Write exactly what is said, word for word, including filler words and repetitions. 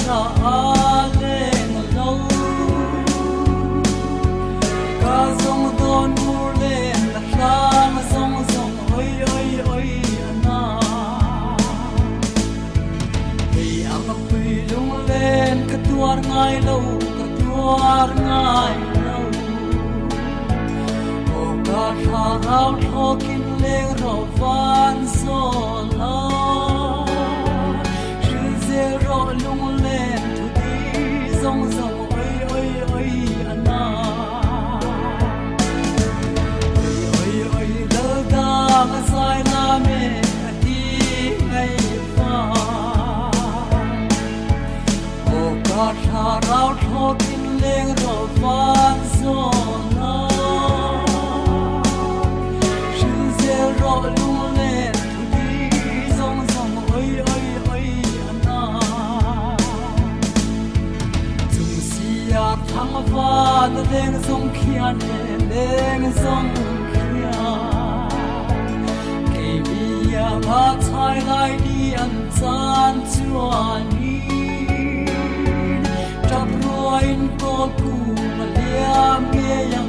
ra lên lâu ca sông đón mưa lên là lang sông sông ơi ơi ơi na vì ang phi lung lên cái tuar ngay lâu cái tuar ngay lâu ô ca thà rau thô kim lên rồi van so la rõ lung lên thu đi rong rong ơi ơi ơi na ơi ơi ơi lỡ ta mà sai na mẹ đi ngày pha ô ca thà rau thô kim lên rồi van gió na sự dễ rõ lung lên thu đi rong rong ơi ơi ơi thang va na leng song khian leng song khian ke mi ya ma chai lai đi an chan chuan ni trap ruin ko ku ma liam ye yang